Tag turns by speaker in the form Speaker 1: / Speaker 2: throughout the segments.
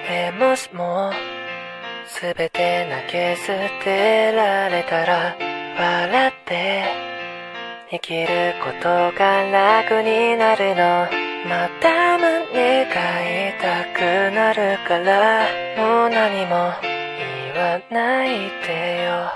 Speaker 1: でもしもすべて投げ捨てられたら笑って生きることが楽になるの。また胸が痛くなるからもう何も言わないでよ。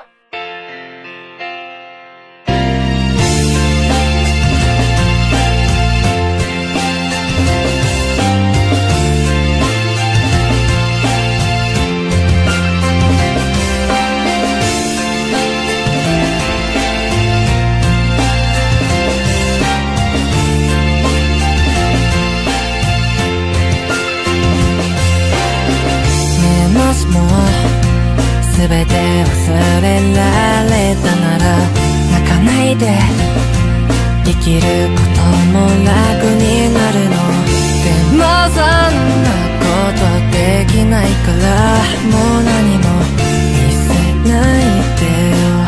Speaker 2: すべて忘れられたなら泣かないで生きることも楽になるの。でもそんなことできないからもう何も見せないでよ。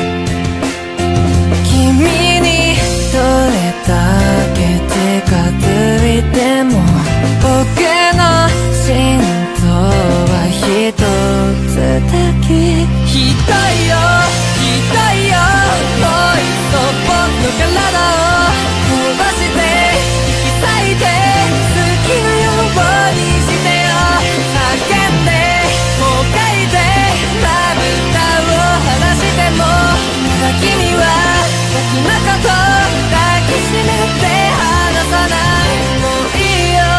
Speaker 2: 君にどれだけ近づいても僕の心臓は一つだけ。ひどいよひどいよ、もういっそ僕の体を壊して引き裂いて好きなようにしてよ。叫んでもがいてまぶたを離してもまだ君は僕のこと抱きしめて離さない。もういいよ。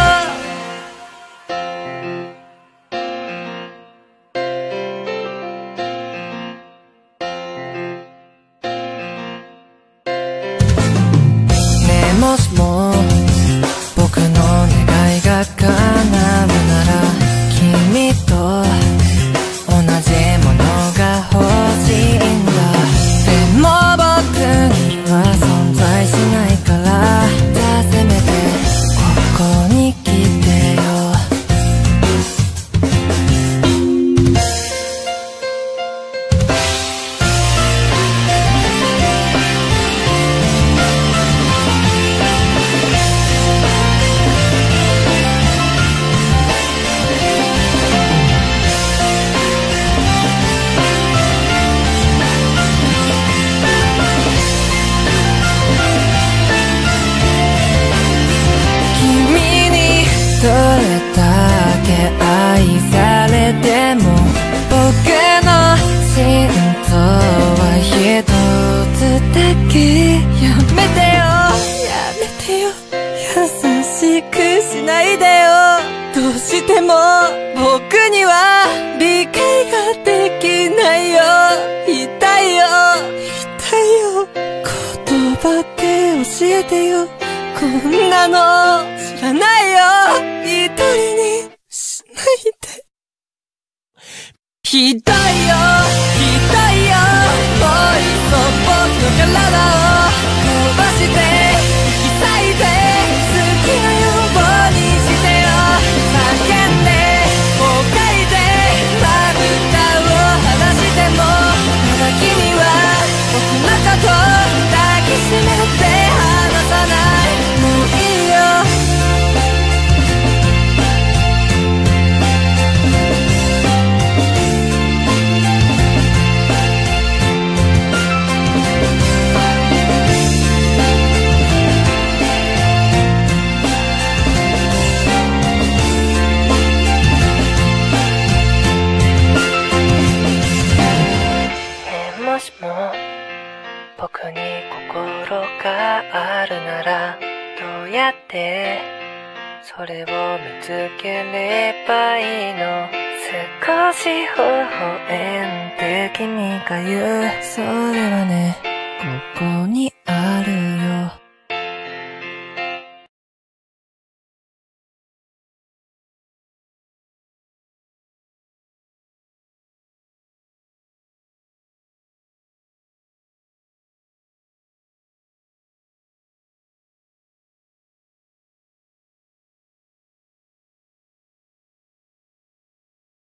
Speaker 2: もしも僕の願いが叶うなら君と同じものが欲しいんだ。でも僕には存在しないからじゃあせめてここに来てよ。どれだけ愛されても僕の心臓は一つだけ。やめてよやめてよ、優しくしないでよ。どうしても僕には理解ができないよ。痛いよ痛いよ、言葉で教えてよ。こんなの知らないよ、一人にしないで。ひどいよひどいよ、もういっそ僕の体を壊して引き裂いて好きなようにしてよ。叫んでもがいてまぶたを離してもまだ君は僕のこと抱きしめて離さない。もういいよ。
Speaker 1: もしも僕に心があるならどうやってそれを見つければいいの。少し微笑んで君が言うそれはね、